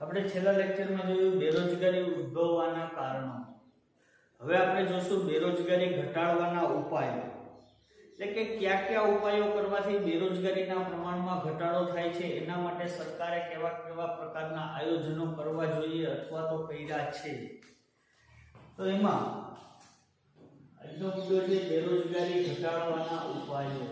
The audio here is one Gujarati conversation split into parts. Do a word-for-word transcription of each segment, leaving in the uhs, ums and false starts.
આપણે છેલ્લા લેક્ચરમાં જોયું બેરોજગારી ઉદ્ભવવાના કારણો। હવે આપણે જોશું બેરોજગારી ઘટાડવાના ઉપાયો, એટલે કે કયા કયા ઉપાયો કરવાથી બેરોજગારીના પ્રમાણમાં ઘટાડો થાય છે, એના માટે સરકારે કેવા કેવા પ્રકારના આયોજનો કરવા જોઈએ અથવા તો કર્યા છે। તો એમાં આજનો મુદ્દો છે બેરોજગારી ઘટાડવાના ઉપાયો।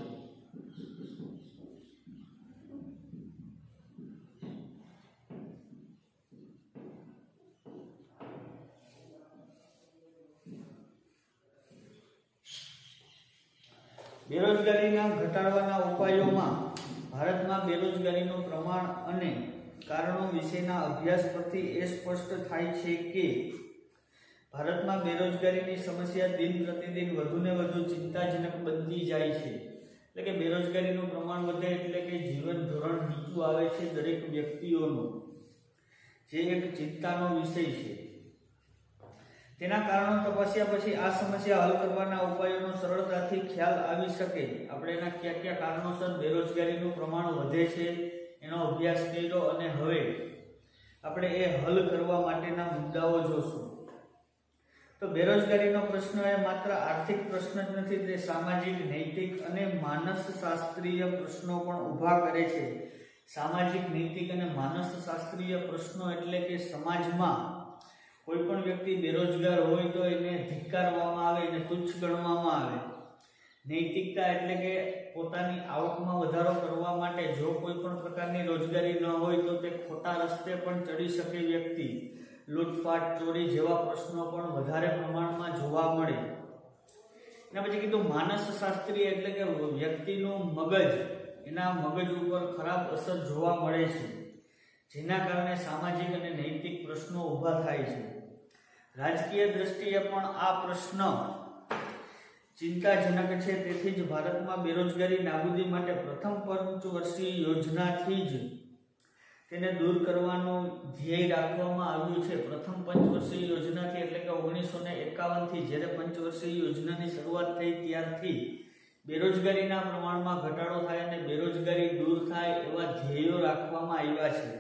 બેરોજગારીના ઘટાડવાના ઉપાયોમાં ભારતમાં બેરોજગારીનું પ્રમાણ અને કારણો વિશેના અભ્યાસ પરથી એ સ્પષ્ટ થાય છે કે ભારતમાં બેરોજગારીની સમસ્યા દિન પ્રતિદિન વધુને વધુ ચિંતાજનક બનતી જાય છે। એટલે કે બેરોજગારીનું પ્રમાણ વધે એટલે કે જીવન ધોરણ નીચું આવે છે દરેક વ્યક્તિઓનું, જે એક ચિંતાનો વિષય છે। તેના કારણો તપાસ્યા પછી આ સમસ્યા હલ કરવાના ઉપાયોનો સરળતાથી ખ્યાલ આવી શકે। આપણે એના કયા કયા કારણોસર બેરોજગારીનું પ્રમાણ વધે છે એનો અભ્યાસ કર્યો અને હવે આપણે એ હલ કરવા માટેના મુદ્દાઓ જોશું। તો બેરોજગારીનો પ્રશ્ન એ માત્ર આર્થિક પ્રશ્ન જ નથી, તે સામાજિક, નૈતિક અને માનસશાસ્ત્રીય પ્રશ્નો પણ ઊભા કરે છે। સામાજિક, નૈતિક અને માનસશાસ્ત્રીય પ્રશ્નો એટલે કે સમાજમાં કોઈ પણ વ્યક્તિ બેરોજગાર હોય તો એને ધિક્કારવામાં આવે, એને તુચ્છ ગણવામાં આવે। નૈતિકતા એટલે કે પોતાની આવકમાં વધારો કરવા માટે જો કોઈ પણ પ્રકારની રોજગારી ન હોય તો તે ખોટા રસ્તે પણ ચડી શકે વ્યક્તિ, લૂંટફાટ, ચોરી જેવા પ્રશ્નો પણ વધારે પ્રમાણમાં જોવા મળે। એના પછી કીધું માનસશાસ્ત્રીય એટલે કે વ્યક્તિનું મગજ, એના મગજ ઉપર ખરાબ અસર જોવા મળે છે, જેના કારણે સામાજિક અને નૈતિક પ્રશ્નો ઊભા થાય છે। રાજકીય દ્રષ્ટિએ પણ આ પ્રશ્ન ચિંતાજનક છે, તેથી જ ભારતમાં બેરોજગારી નાબૂદી માટે પ્રથમ પંચવર્ષીય યોજનાથી જ તેને દૂર કરવાનું ધ્યેય રાખવામાં આવ્યું છે। પ્રથમ પંચવર્ષીય યોજનાથી એટલે કે ઓગણીસો ને એકાવન થી જ્યારે પંચવર્ષીય યોજનાની શરૂઆત થઈ ત્યારથી બેરોજગારીના પ્રમાણમાં ઘટાડો થાય અને બેરોજગારી દૂર થાય એવા ધ્યેયો રાખવામાં આવ્યા છે।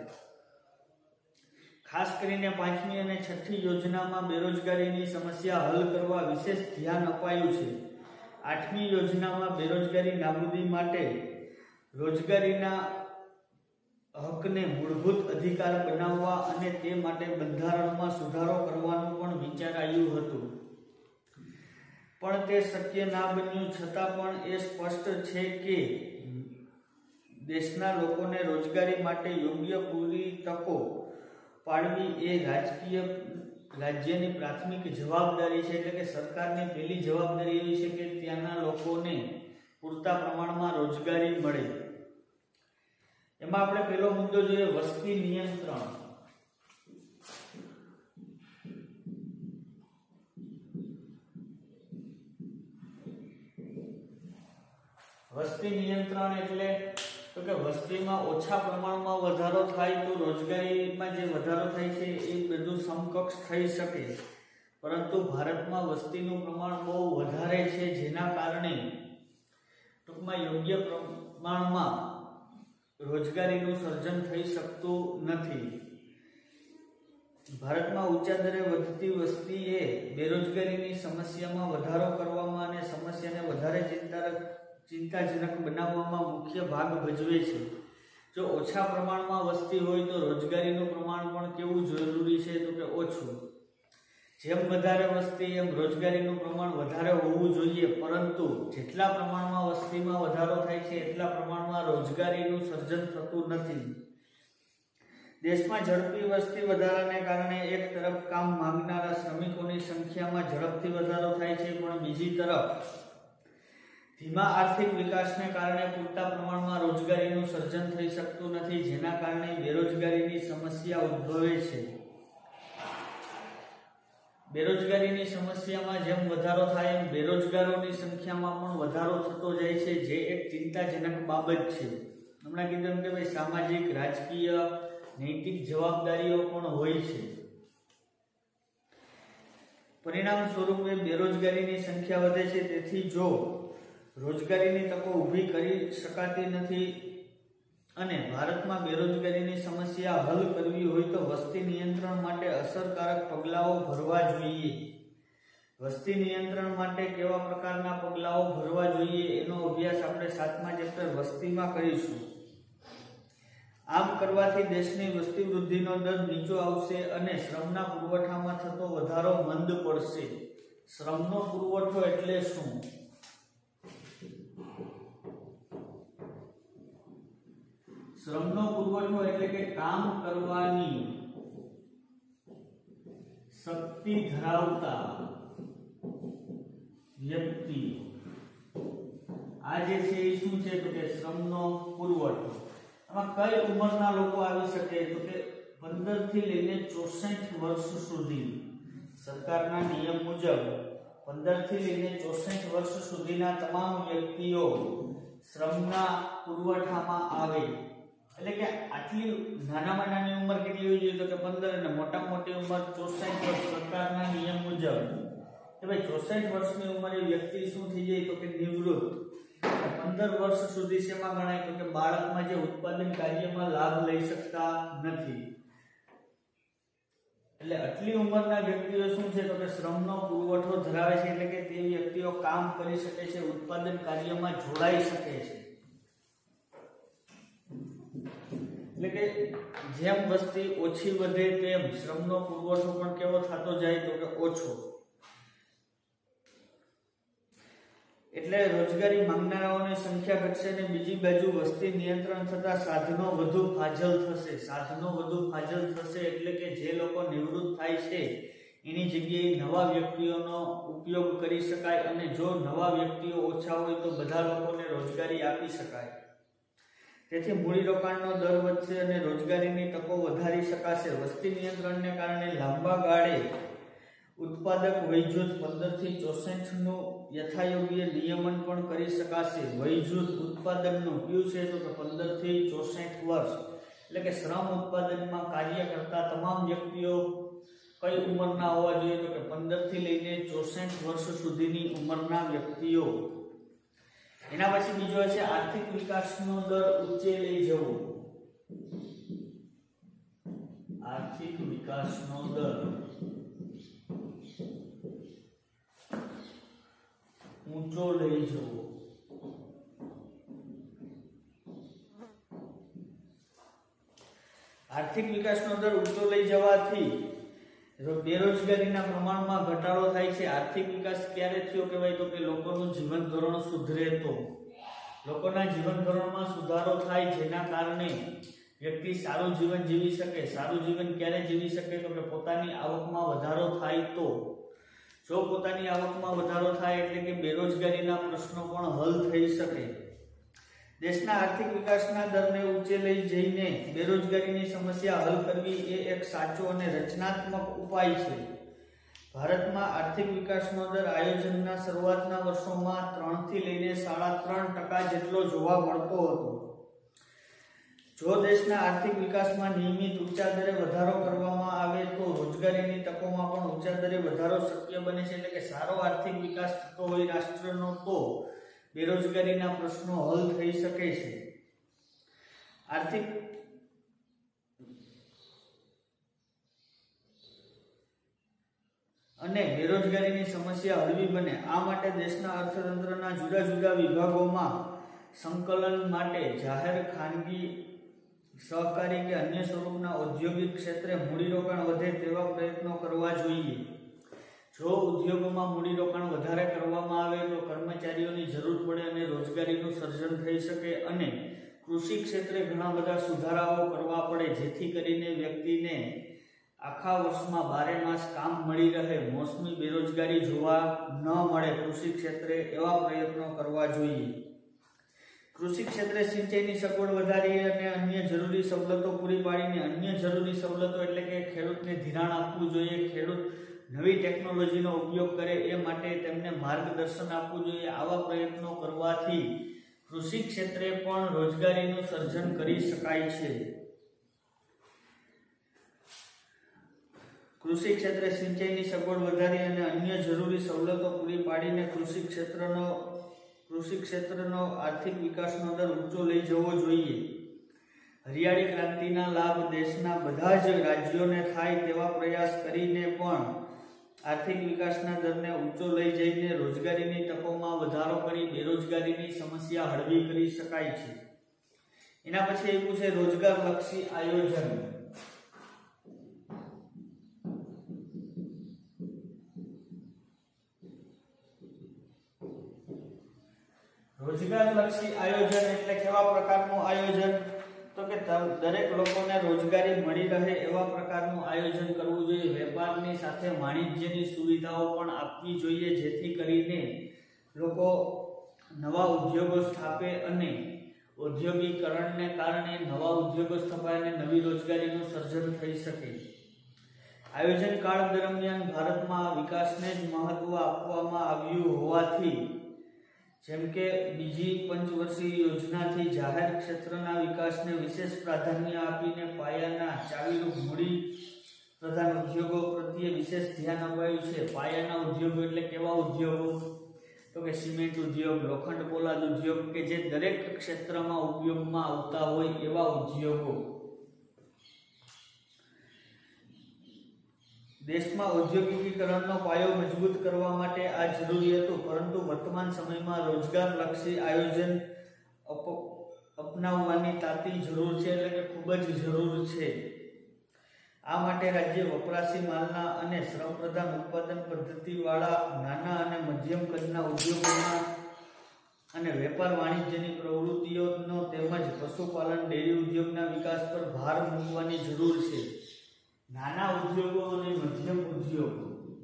ખાસ કરીને પાંચમી અને છઠ્ઠી યોજનામાં બેરોજગારીની સમસ્યા હલ કરવા વિશેષ ધ્યાન અપાયું છે। આઠમી યોજનામાં બેરોજગારી નાબૂદી માટે રોજગારીના હકને મૂળભૂત અધિકાર બનાવવા અને તે માટે બંધારણમાં સુધારો કરવાનું પણ વિચારાયું હતું, પણ તે શક્ય ના બન્યું। છતાં પણ એ સ્પષ્ટ છે કે દેશના લોકોને રોજગારી માટે યોગ્ય પૂરી તકો પાડવી એ રાજકીય રાજ્યની પ્રાથમિક જવાબદારી છે। એટલે કે સરકારની પહેલી જવાબદારી એવી છે કે ત્યાંના લોકોને પૂરતા પ્રમાણમાં રોજગારી મળે। એમાં આપણે પહેલો મુદ્દો જોઈએ વસ્તી નિયંત્રણ। વસ્તી નિયંત્રણ એટલે તો કે વસ્તીમાં ઓછા પ્રમાણમાં વધારો થાય તો રોજગારીમાં જે વધારો થાય છે એ બધું સમકક્ષ થઈ શકે, પરંતુ ભારતમાં વસ્તીનું પ્રમાણ બહુ વધારે છે, જેના કારણે ટૂંકમાં યોગ્ય પ્રમાણમાં રોજગારીનું સર્જન થઈ શકતું નથી। ભારતમાં ઊંચા દરે વધતી વસ્તી એ બેરોજગારીની સમસ્યામાં વધારો કરવામાં અને સમસ્યાને વધારે ચિંતાજનક ચિંતાજનક બનાવવામાં મુખ્ય ભાગ ભજવે છે। જો ઓછા પ્રમાણમાં વસ્તી હોય તો રોજગારીનું પ્રમાણ પણ કેવું જરૂરી છે તો કે ઓછું। જેમ વધારે વસ્તી એમ રોજગારીનું પ્રમાણ વધારે હોવું જોઈએ, પરંતુ જેટલા પ્રમાણમાં વસ્તીમાં વધારો થાય છે એટલા પ્રમાણમાં રોજગારીનું સર્જન થતું નથી। દેશમાં ઝડપી વસ્તી વધારાને કારણે એક તરફ કામ માંગનારા શ્રમિકોની સંખ્યામાં ઝડપથી વધારો થાય છે, પણ બીજી તરફ ધીમા આર્થિક વિકાસને કારણે પૂરતા પ્રમાણમાં રોજગારીનું સર્જન થઈ શકતું નથી, જેના કારણે બેરોજગારીની સમસ્યા ઉદ્ભવે છે। બેરોજગારીની સમસ્યામાં જેમ વધારો થાય એમ બેરોજગારોની સંખ્યામાં પણ વધારો થતો જાય છે, જે એક ચિંતાજનક બાબત છે। હમણાં કીધું એમ કે ભાઈ સામાજિક, રાજકીય, નૈતિક જવાબદારીઓ પણ હોય છે। પરિણામ સ્વરૂપે બેરોજગારીની સંખ્યા વધે છે। તેથી જો રોજગારીની તકો ઊભી કરી શકાતી નથી અને ભારતમાં બેરોજગારીની સમસ્યા હલ કરવી હોય તો વસ્તી નિયંત્રણ માટે અસરકારક પગલાઓ ભરવા જોઈએ. વસ્તી નિયંત્રણ માટે કેવા પ્રકારના પગલાઓ ભરવા જોઈએ એનો અભ્યાસ આપણે સાતમા ચેપ્ટર વસ્તીમાં કરીશું. આમ કરવાથી દેશની વસ્તી વૃદ્ધિનો દર નીચો આવશે અને શ્રમના પુરવઠામાં થતો વધારો મંદ પડશે. શ્રમનો પુરવઠો એટલે શું? શ્રમનો પુરવઠો એટલે કે કામ કરવાની શક્તિ ધરાવતા વ્યક્તિ. આ જે છે એ શું છે તો કે શ્રમનો પુરવઠો. આમાં કઈ ઉંમરના લોકો આવી શકે તો કે પંદર થી લઈને ચોસઠ વર્ષ સુધી. સરકારના નિયમ મુજબ પંદર થી લઈને ચોસઠ વર્ષ સુધીના તમામ વ્યક્તિઓ શ્રમના પુરવઠામાં આવે. એટલે કે આટલી નાનામાં નાની ઉંમર કેટલી હોવી જોઈએ તો કે પંદર અને મોટામાં મોટી ઉંમર ચોસઠ વર્ષ. સરકારના નિયમ મુજબ કે ભાઈ ચોસઠ વર્ષની ઉંમરે વ્યક્તિ શું થઈ જાય તો કે નિવૃત્ત. પંદર વર્ષ સુધી શેમાં ગણાય તો કે બાળકમાં જે ઉત્પાદન કાર્યમાં લાભ લઈ શકતા નથી. એટલે આટલી ઉંમરના વ્યક્તિઓ શું છે તો કે શ્રમનો પુરવઠો ધરાવે છે. એટલે કે તે વ્યક્તિઓ કામ કરી શકે છે, ઉત્પાદન કાર્યમાં જોડાઈ શકે છે. એટલે કે જેમ વસ્તી ઓછી વધે તેમ શ્રમનો પુરવઠો પણ કેવો થતો જાય તો કે ઓછો. એટલે રોજગારી માંગનારાઓની સંખ્યા ઘટશે અને બીજી બાજુ વસ્તી નિયંત્રણ થતા સાધનો વધુ ફાજલ થશે. સાધનો વધુ ફાજલ થશે એટલે કે જે લોકો નિવૃત્ત થાય છે એની જગ્યાએ નવા વ્યક્તિઓનો ઉપયોગ કરી શકાય અને જો નવા વ્યક્તિઓ ઓછા હોય તો બધા લોકોને રોજગારી આપી શકાય. તેથી મૂડીરોકાણનો દર વધશે અને રોજગારીની તકો વધારી શકાશે. વસ્તી નિયંત્રણને કારણે લાંબા ગાળે ઉત્પાદક વયજૂથ પંદર થી ચોસઠ નું યથાયોગ્ય નિયમન પણ કરી શકાશે. વયજૂથ ઉત્પાદનનું કયું છે તો કે પંદર થી ચોસઠ વર્ષ. એટલે કે શ્રમ ઉત્પાદનમાં કાર્ય કરતા તમામ વ્યક્તિઓ કઈ ઉંમરના હોવા જોઈએ તો કે પંદર થી લઈને ચોસઠ વર્ષ સુધીની ઉંમરના વ્યક્તિઓ. એના પછી બીજો છે આર્થિક વિકાસનો દર ઊંચે લઈ જવો. આર્થિક વિકાસનો દર ઊંચો લઈ જવો. આર્થિક વિકાસનો દર ઊંચો લઈ જવાથી બેરોજગારીના પ્રમાણમાં ઘટાડો થાય છે. આર્થિક વિકાસ ક્યારે થયો કહેવાય તો કે લોકોનું જીવન ધોરણ સુધરે તો. લોકોના જીવન ધોરણમાં સુધારો થાય જેના કારણે વ્યક્તિ સારું જીવન જીવી શકે. સારું જીવન ક્યારે જીવી શકે તો કે પોતાની આવકમાં વધારો થાય તો. જો પોતાની આવકમાં વધારો થાય એટલે કે બેરોજગારીના પ્રશ્નો પણ હલ થઈ શકે. દેશના આર્થિક વિકાસના દરને ઊંચે લઈ જઈને બેરોજગારીની સમસ્યા હલ કરવી એ એક સાચો અને રચનાત્મક ઉપાય છે. ભારતમાં આર્થિક વિકાસનો દર આયોજનના શરૂઆતના વર્ષોમાં ત્રણ થી લઈને સાડા ત્રણ ટકા જેટલો જોવા મળતો હતો. જો દેશના આર્થિક વિકાસમાં નિયમિત ઊંચા દરે વધારો કરવામાં આવે તો રોજગારીની તકોમાં પણ ઊંચા દરે વધારો શક્ય બને છે. એટલે કે સારો આર્થિક વિકાસ થતો હોય રાષ્ટ્રનો તો બેરોજગારીના પ્રશ્નો હલ થઈ શકે છે. આર્થિક અને બેરોજગારીની સમસ્યા હળવી બને આ માટે દેશના અર્થતંત્રના જુદા જુદા વિભાગોમાં સંકલન માટે જાહેર, ખાનગી, સહકારી કે અન્ય સ્વરૂપના ઔદ્યોગિક ક્ષેત્રે મૂડીરોકાણ વધે તેવા પ્રયત્નો કરવા જોઈએ. જો ઉદ્યોગોમાં મૂડીરોકાણ વધારે કરવામાં આવે તો કર્મચારીઓની જરૂર પડે અને રોજગારીનું સર્જન થઈ શકે અને કૃષિ ક્ષેત્રે ઘણા બધા સુધારાઓ કરવા પડે જેથી કરીને વ્યક્તિને આખા વર્ષમાં બારે માસ કામ મળી રહે, મોસમી બેરોજગારી જોવા ન મળે કૃષિ ક્ષેત્રે એવા પ્રયત્નો કરવા જોઈએ. કૃષિ ક્ષેત્રે સિંચાઈની સગવડ વધારી અને અન્ય જરૂરી સવલતો પૂરી પાડીને અન્ય જરૂરી સવલતો એટલે કે ખેડૂતને ધિરાણ આપવું જોઈએ. ખેડૂત નવી ટેકનોલોજીનો ઉપયોગ કરે એ માટે તેમને માર્ગદર્શન આપવું જોઈએ. આવા પ્રયત્નો કરવાથી કૃષિ ક્ષેત્રે પણ રોજગારીનું સર્જન કરી શકાય છે. કૃષિ ક્ષેત્રે સિંચાઈની સગવડ વધારી અને અન્ય જરૂરી સવલતો પૂરી પાડીને કૃષિ ક્ષેત્રનો કૃષિ ક્ષેત્રનો આર્થિક વિકાસનો દર ઊંચો લઈ જવો જોઈએ. હરિયાળી ક્રાંતિના લાભ દેશના બધા જ રાજ્યોને થાય તેવા પ્રયાસ કરીને પણ આર્થિક વિકાસના દરને ઊંચો લઈ જઈને રોજગારીની તકોમાં વધારો કરી બેરોજગારીની સમસ્યા હળવી કરી શકાય છે. એના પછી એવું છે રોજગાર લક્ષી આયોજન. રોજગાર લક્ષી આયોજન એટલે કેવા પ્રકારનું આયોજન? તો કે દરેક લોકોને રોજગારી મળી રહે એવા પ્રકારનું આયોજન કરવું જોઈએ. વેપારની સાથે વાણિજ્યની સુવિધાઓ પણ આપવી જોઈએ, જેથી કરીને લોકો નવા ઉદ્યોગો સ્થાપે અને ઔદ્યોગિકરણને કારણે નવા ઉદ્યોગો સ્થપાય અને નવી રોજગારીનું સર્જન થઈ શકે. આયોજન કાળ દરમિયાન ભારતમાં વિકાસને જ મહત્વ આપવામાં આવ્યું હોવાથી, જેમ કે બીજી પંચવર્ષીય યોજનાથી જાહેર ક્ષેત્રના વિકાસને વિશેષ પ્રાધાન્ય આપીને પાયાના ચાવીરૂપ મૂડી પ્રધાન ઉદ્યોગો પ્રત્યે વિશેષ ધ્યાન અપાયું છે. પાયાના ઉદ્યોગો એટલે કેવા ઉદ્યોગો? તો કે સિમેન્ટ ઉદ્યોગ, લોખંડ પોલાદ ઉદ્યોગ, કે જે દરેક ક્ષેત્રમાં ઉપયોગમાં આવતા હોય એવા ઉદ્યોગો. દેશમાં ઔદ્યોગિકીકરણનો પાયો મજબૂત કરવા માટે આ જરૂરી હતું, પરંતુ વર્તમાન સમયમાં રોજગાર લક્ષી આયોજન અપનાવવાની તાતી જરૂર છે, એટલે કે ખૂબ જ જરૂર છે. આ માટે રાજ્ય વપરાશી માલના અને શ્રમ પ્રધાન ઉત્પાદન પદ્ધતિવાળા નાના અને મધ્યમ કદના ઉદ્યોગોના અને વેપાર વાણિજ્યની પ્રવૃત્તિઓનો તેમજ પશુપાલન ડેરી ઉદ્યોગના વિકાસ પર ભાર મૂકવાની જરૂર છે. નાના ઉદ્યોગો અને મધ્યમ ઉદ્યોગો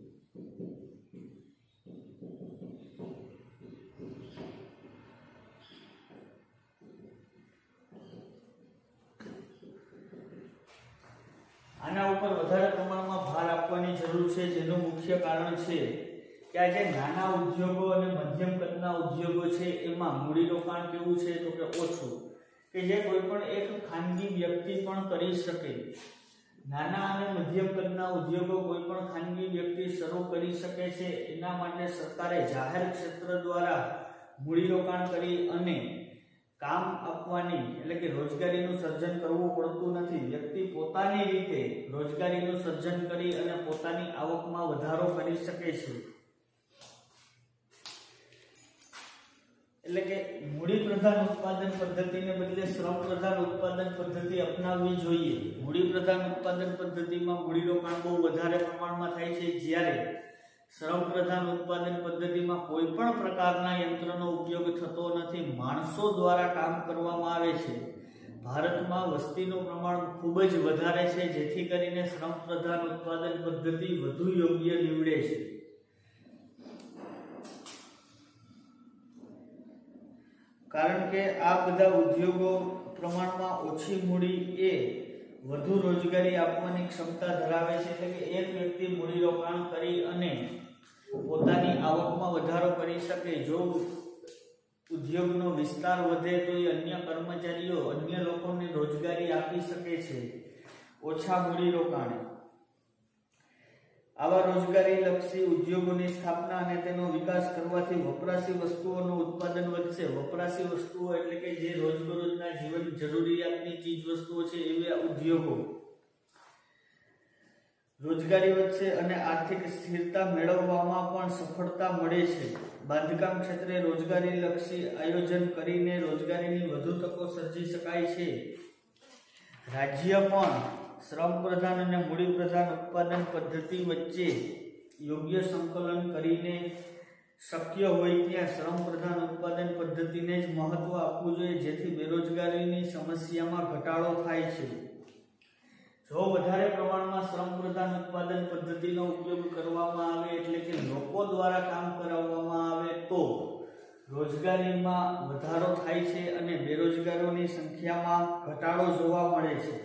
આના ઉપર વધારે પ્રમાણમાં ભાર આપવાની જરૂર છે, જેનું મુખ્ય કારણ છે કે આ જે નાના ઉદ્યોગો અને મધ્યમ કદના ઉદ્યોગો છે એમાં મૂડીરોકાણ કેવું છે? તો કે ઓછું, કે જે કોઈ પણ એક ખાનગી વ્યક્તિ પણ કરી શકે. નાના અને મધ્યમ કદના ઉદ્યોગો કોઈ પણ ખાનગી વ્યક્તિ શરૂ કરી શકે છે. એના માટે સરકારે જાહેર ક્ષેત્ર દ્વારા મૂડીરોકાણ કરી અને કામ આપવાની એટલે કે રોજગારીનું સર્જન કરવું પડતું નથી. વ્યક્તિ પોતાની રીતે રોજગારીનું સર્જન કરી અને પોતાની આવકમાં વધારો કરી શકે છે. એટલે કે મૂડી પ્રધાન ઉત્પાદન પદ્ધતિને બદલે શ્રમ પ્રધાન ઉત્પાદન પદ્ધતિ અપનાવવી જોઈએ. મૂડી પ્રધાન ઉત્પાદન પદ્ધતિમાં મૂડીરોકાણ બહુ વધારે પ્રમાણમાં થાય છે, જ્યારે શ્રમ પ્રધાન ઉત્પાદન પદ્ધતિમાં કોઈ પણ પ્રકારના યંત્રનો ઉપયોગ થતો નથી, માણસો દ્વારા કામ કરવામાં આવે છે. ભારતમાં વસ્તીનું પ્રમાણ ખૂબ જ વધારે છે, જેથી કરીને શ્રમ પ્રધાન ઉત્પાદન પદ્ધતિ વધુ યોગ્ય નીવડે છે. કારણ કે આ બધા ઉદ્યોગો પ્રમાણમાં ઓછી મૂડી એ વધુ રોજગારી આપવાની ક્ષમતા ધરાવે છે. એટલે કે એક વ્યક્તિ મૂડીરોકાણ કરી અને પોતાની આવકમાં વધારો કરી શકે. જો ઉદ્યોગનો વિસ્તાર વધે તો એ અન્ય કર્મચારીઓ અન્ય લોકોને રોજગારી આપી શકે છે. ઓછા મૂડીરોકાણ આવા રોજગારી લક્ષી ઉદ્યોગોની સ્થાપના અને તેનો વિકાસ કરવાથી વપરાશી વસ્તુઓનું ઉત્પાદન વધશે. વપરાશી વસ્તુઓ એટલે કે જે રોજબરોજના જીવન જરૂરિયાતની ચીજ વસ્તુઓ છે એવા ઉદ્યોગો. રોજગારી વધશે અને આર્થિક સ્થિરતા મેળવવામાં પણ સફળતા મળે છે. બાંધકામ ક્ષેત્રે રોજગારી લક્ષી આયોજન કરીને રોજગારીની વધુ તકો સર્જી શકાય છે. રાજ્ય પણ શ્રમ પ્રધાન અને મૂડી પ્રધાન ઉત્પાદન પદ્ધતિ વચ્ચે યોગ્ય સંકલન કરીને શક્ય હોય ત્યાં શ્રમ પ્રધાન ઉત્પાદન પદ્ધતિને જ મહત્વ આપવું જોઈએ, જેથી બેરોજગારીની સમસ્યામાં ઘટાડો થાય છે. જો વધારે પ્રમાણમાં શ્રમ પ્રધાન ઉત્પાદન પદ્ધતિનો ઉપયોગ કરવામાં આવે એટલે કે લોકો દ્વારા કામ કરાવવામાં આવે તો રોજગારીમાં વધારો થાય છે અને બેરોજગારોની સંખ્યામાં ઘટાડો જોવા મળે છે.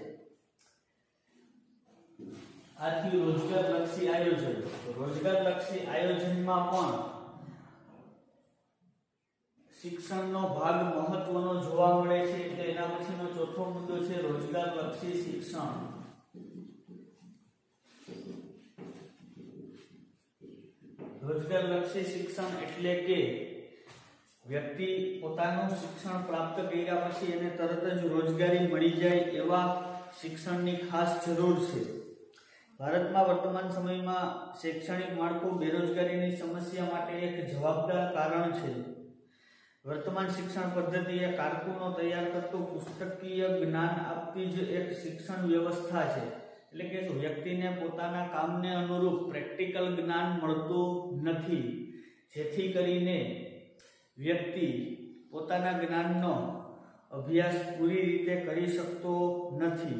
આથી રોજગાર લક્ષી આયોજન. રોજગાર લક્ષી આયોજનમાં પણ શિક્ષણનો ભાગ મહત્વનો જોવા મળે છે. એટલે એના પછીનો ચોથો મુદ્દો છે રોજગાર લક્ષી શિક્ષણ. રોજગાર લક્ષી શિક્ષણ એટલે કે વ્યક્તિ પોતાનું શિક્ષણ પ્રાપ્ત કર્યા પછી એને તરત જ રોજગારી મળી જાય એવા શિક્ષણની ખાસ જરૂર છે. ભારતમાં વર્તમાન સમયમાં શૈક્ષણિક માળખું બેરોજગારીની સમસ્યા માટે એક જવાબદાર કારણ છે. વર્તમાન શિક્ષણ પદ્ધતિ એ કારકુનો તૈયાર કરતું પુસ્તકીય જ્ઞાન આપતી જ એક શિક્ષણ વ્યવસ્થા છે. એટલે કે વ્યક્તિને પોતાના કામને અનુરૂપ પ્રેક્ટિકલ જ્ઞાન મળતું નથી, જેથી કરીને વ્યક્તિ પોતાના જ્ઞાનનો અભ્યાસ પૂરી રીતે કરી શકતો નથી.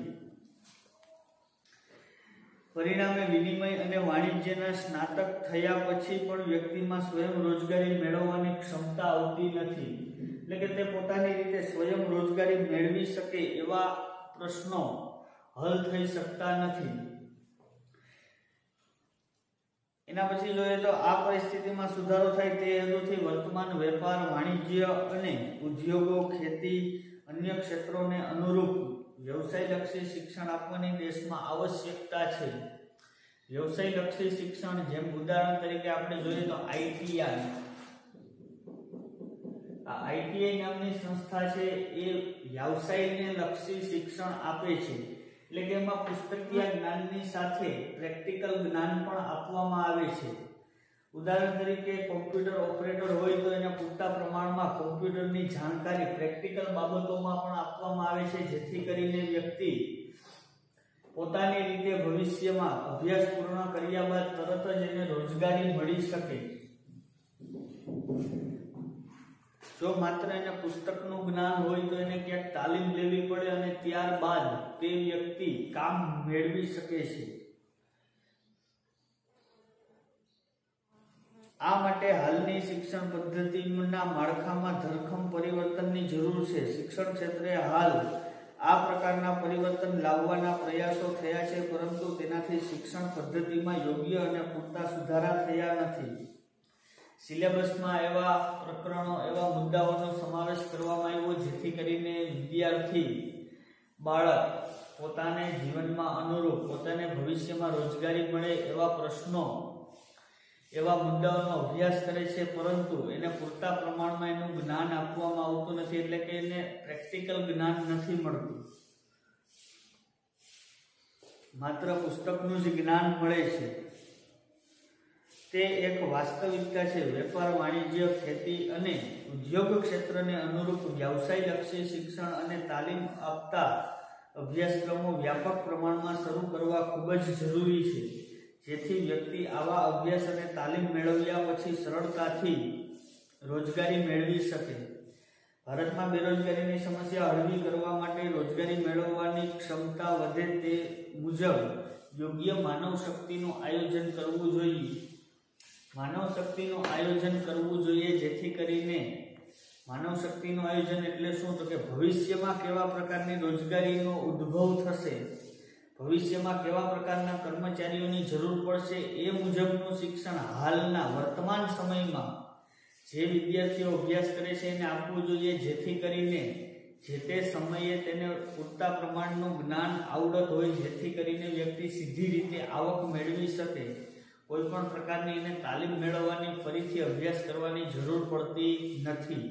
પરિણામે વિનિમય અને વાણિજ્યના સ્નાતક થયા પછી પણ વ્યક્તિમાં સ્વયં રોજગારી મેળવવાની ક્ષમતા આવતી નથી. એટલે કે તે પોતાની રીતે સ્વયં રોજગારી મેળવી શકે એવા પ્રશ્નો હલ થઈ શકતા નથી. એના પછી જોઈએ તો આ પરિસ્થિતિમાં સુધારો થાય તે હેતુથી વર્તમાન વેપાર, વાણિજ્ય અને ઉદ્યોગો, ખેતી, અન્ય ક્ષેત્રોને અનુરૂપ વ્યવસાયલક્ષી શિક્ષણ આપવાની દેશમાં આવશ્યકતા છે. વ્યવસાયલક્ષી શિક્ષણ, જેમ ઉદાહરણ તરીકે આપણે જોઈએ તો આઈટીઆઈ આ આઈટીઆઈ નામની સંસ્થા છે એ વ્યવસાયને લક્ષી શિક્ષણ આપે છે. એટલે કે એમાં પુસ્તકીય જ્ઞાનની સાથે પ્રેક્ટિકલ જ્ઞાન પણ આપવામાં આવે છે. ઉદાહરણ તરીકે કોમ્પ્યુટર ઓપરેટર હોય તો એને પૂરતા પ્રમાણમાં કોમ્પ્યુટરની જાણકારી પ્રેક્ટિકલ બાબતોમાં પણ આપવામાં આવે છે, જેથી કરીને વ્યક્તિ પોતાની રીતે ભવિષ્યમાં અભ્યાસ પૂર્ણ કર્યા બાદ તરત જ એને રોજગારી મળી શકે. જો માત્ર એને પુસ્તકનું જ્ઞાન હોય તો એને ક્યાંક તાલીમ લેવી પડે અને ત્યારબાદ તે વ્યક્તિ કામ મેળવી શકે છે. આ માટે હાલની શિક્ષણ પદ્ધતિના માળખામાં ધરખમ પરિવર્તનની જરૂર છે. શિક્ષણ ક્ષેત્રે હાલ આ પ્રકારના પરિવર્તન લાવવાના પ્રયાસો થયા છે, પરંતુ તેનાથી શિક્ષણ પદ્ધતિમાં યોગ્ય અને પૂરતા સુધારા થયા નથી. સિલેબસમાં એવા પ્રકરણો, એવા મુદ્દાઓનો સમાવેશ કરવામાં આવ્યો જેથી કરીને વિદ્યાર્થી બાળક પોતાને જીવનમાં અનુરૂપ, પોતાને ભવિષ્યમાં રોજગારી મળે એવા પ્રશ્નો, એવા મુદ્દાઓનો અભ્યાસ કરે છે, પરંતુ એને પૂરતા પ્રમાણમાં એનું જ્ઞાન આપવામાં આવતું નથી. એટલે કે એને પ્રેક્ટિકલ જ્ઞાન નથી મળતું, માત્ર પુસ્તકનું જ જ્ઞાન મળે છે. તે એક વાસ્તવિકતા છે. વેપાર, વાણિજ્ય, ખેતી અને ઉદ્યોગ ક્ષેત્રને અનુરૂપ વ્યવસાયલક્ષી શિક્ષણ અને તાલીમ આપતા અભ્યાસક્રમો વ્યાપક પ્રમાણમાં શરૂ કરવા ખૂબ જ જરૂરી છે, જેથી વ્યક્તિ આવા અભ્યાસ અને તાલીમ મેળવ્યા પછી સરળતાથી રોજગારી મેળવી શકે. ભારતમાં બેરોજગારીની સમસ્યા હળવી કરવા માટે રોજગારી મેળવવાની ક્ષમતા વધે તે મુજબ યોગ્ય માનવ શક્તિનું આયોજન કરવું જોઈએ. માનવ શક્તિનું આયોજન કરવું જોઈએ જેથી કરીને માનવ શક્તિનું આયોજન એટલે શું? તો કે ભવિષ્યમાં કેવા પ્રકારની રોજગારીનો ઉદ્ભવ થશે, ભવિષ્યમાં કેવા પ્રકારના કર્મચારીઓની જરૂર પડશે, એ મુજબનું શિક્ષણ હાલના વર્તમાન સમયમાં જે વિદ્યાર્થીઓ અભ્યાસ કરે છે એને આપવું જોઈએ, જેથી કરીને જે તે સમયે તેને પૂરતા પ્રમાણનું જ્ઞાન, આવડત હોય, જેથી કરીને વ્યક્તિ સીધી રીતે આવક મેળવી શકે. કોઈ પણ પ્રકારની એને તાલીમ મેળવવાની, ફરીથી અભ્યાસ કરવાની જરૂર પડતી નથી.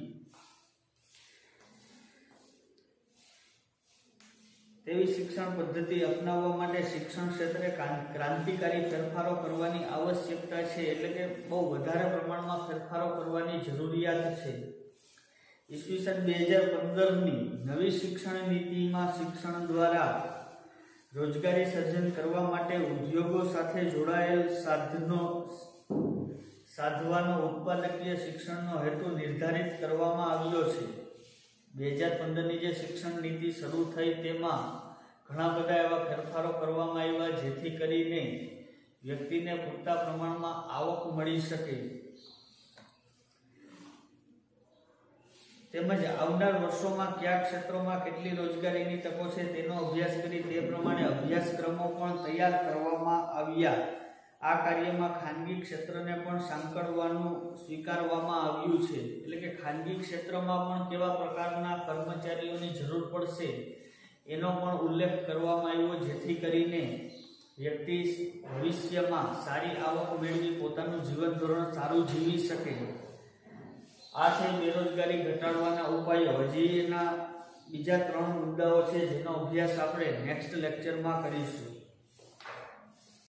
તેવી શિક્ષણ પદ્ધતિ અપનાવવા માટે શિક્ષણ ક્ષેત્રે ક્રાંતિકારી ફેરફારો કરવાની આવશ્યકતા છે. એટલે કે બહુ વધારે પ્રમાણમાં ફેરફારો કરવાની જરૂરિયાત છે. ઈસવીસન બે હજાર પંદરની નવી શિક્ષણ નીતિમાં શિક્ષણ દ્વારા રોજગારી સર્જન કરવા માટે ઉદ્યોગો સાથે જોડાયેલ સાધનો સાધવાનો ઉત્પાદકીય શિક્ષણનો હેતુ નિર્ધારિત કરવામાં આવ્યો છે. બે હજાર પંદરની જે શિક્ષણ નીતિ શરૂ થઈ તેમાં ઘણા બધા એવા ફેરફારો કરવામાં આવ્યા, જેથી કરીને વ્યક્તિને પૂરતા પ્રમાણમાં આવક મળી શકે. તેમજ આવનાર વર્ષોમાં કયા ક્ષેત્રોમાં કેટલી રોજગારીની તકો છે તેનો અભ્યાસ કરી તે પ્રમાણે અભ્યાસક્રમો પણ તૈયાર કરવામાં આવ્યા. આ કાર્યમાં ખાનગી ક્ષેત્રને પણ સાંકળવાનું સ્વીકારવામાં આવ્યું છે. એટલે કે ખાનગી ક્ષેત્રમાં પણ કેવા પ્રકારના કર્મચારીઓની જરૂર પડશે એનો પણ ઉલ્લેખ કરવામાં આવ્યો, જેથી કરીને વ્યક્તિ ભવિષ્યમાં સારી આવક મેળવી પોતાનું જીવન ધોરણ સારું જીવી શકે. આ છે બેરોજગારી ઘટાડવાના ઉપાયો. હજી એના બીજા ત્રણ મુદ્દાઓ છે જેનો અભ્યાસ આપણે નેક્સ્ટ લેક્ચરમાં કરીશું.